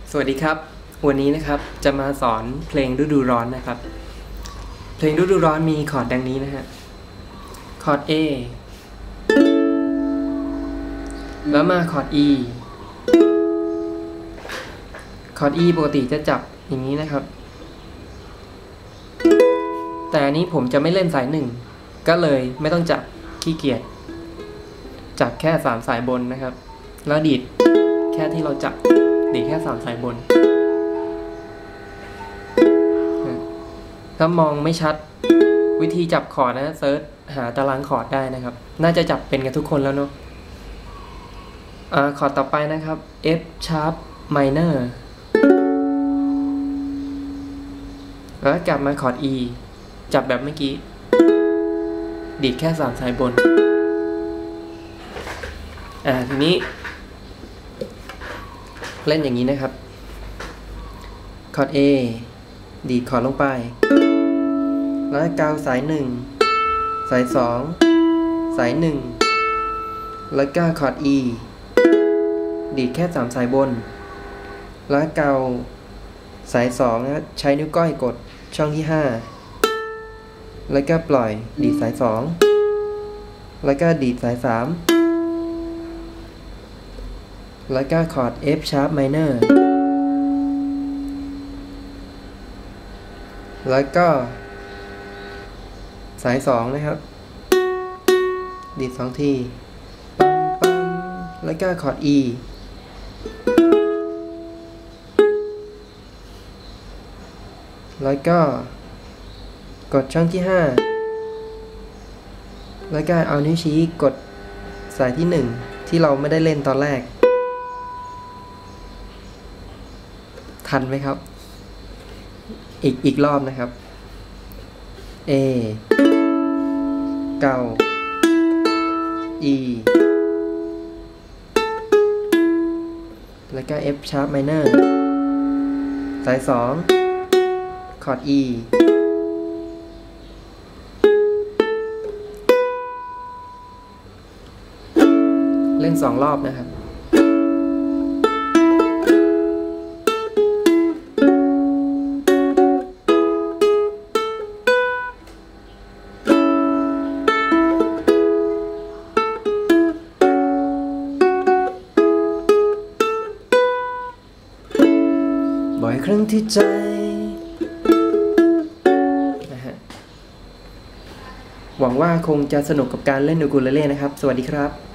สวัสดีครับวันนี้นะครับจะมาสอนเพลงฤดูร้อนนะครับเพลงฤดูร้อนมีคอร์ดดังนี้นะฮะคอร์ด A แล้วมาคอร์ด E คอร์ด E ปกติจะจับอย่างนี้นะครับแต่อันนี้ผมจะไม่เล่นสายหนึ่งก็เลยไม่ต้องจับขี้เกียจจับแค่3สายบนนะครับแล้วดีดแค่ที่เราจับดีดแค่3สายบนถ้ามองไม่ชัดวิธีจับคอร์ดนะเซิร์ชหาตารางคอร์ดได้นะครับน่าจะจับเป็นกันทุกคนแล้วเนาะคอร์ดต่อไปนะครับ F sharp minor แล้วกลับมาคอร์ด E จับแบบเมื่อกี้ดีดแค่3สายบนทีนี้เล่นอย่างนี้นะครับคอร์ด A ดีดคอร์ดลงไปแล้วกาวสาย1สาย2สาย1แล้วก็คอร์ด E ดีดแค่3สายบนแล้วกาวสาย2นะใช้นิ้วก้อยกดช่องที่5แล้วก็ปล่อยดีดสาย2แล้วก็ดีดสาย3แล้วก็คอร์ด F sharp minor แล้วก็สาย2นะครับดีด2ทีปั๊มแล้วก็คอร์ด E แล้วก็กดช่องที่5แล้วก็เอานิ้วชี้กดสายที่1ที่เราไม่ได้เล่นตอนแรกทันไหมครับอีกรอบนะครับ A เก่า E แล้วก็ F sharp minor สาย2คอร์ด E เล่น2รอบนะครับบ่อยครั้งที่ใจนะฮะหวังว่าคงจะสนุกกับการเล่นอูคูเลเล่นะครับสวัสดีครับ